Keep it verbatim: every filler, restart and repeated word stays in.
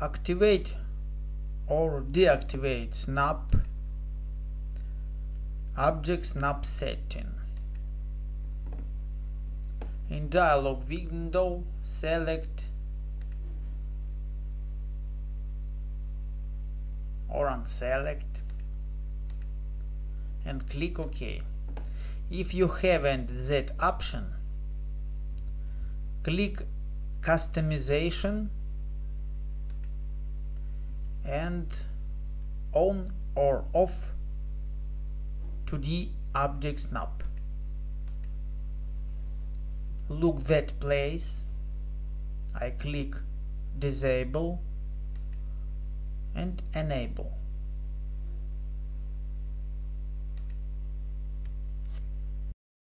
activate or deactivate snap, object snap setting. In dialog window, select or unselect and click OK. If you haven't that option, click Customization and on or off two D object snap. Look that place. I click Disable and Enable.